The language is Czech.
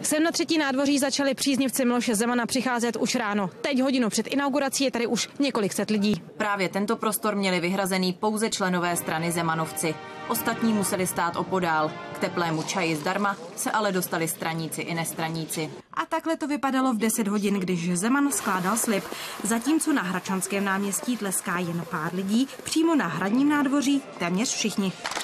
Sem na Třetí nádvoří začali příznivci Miloše Zemana přicházet už ráno. Teď hodinu před inaugurací je tady už několik set lidí. Právě tento prostor měli vyhrazený pouze členové strany Zemanovci. Ostatní museli stát opodál. K teplému čaji zdarma se ale dostali straníci i nestraníci. A takhle to vypadalo v 10 hodin, když Zeman skládal slib. Zatímco na Hradčanském náměstí tleská jen pár lidí, přímo na Hradním nádvoří téměř všichni.